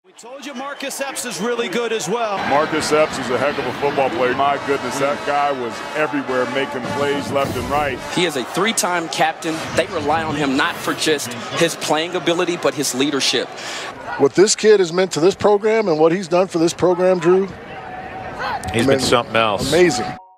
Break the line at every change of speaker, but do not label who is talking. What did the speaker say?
We told you Marcus Epps is really good as well.
Marcus Epps is a heck of a football player. My goodness, that guy was everywhere making plays left and right.
He is a three-time captain. They rely on him not for just his playing ability, but his leadership.
What this kid has meant to this program and what he's done for this program, Drew,
he's been something else.
Amazing.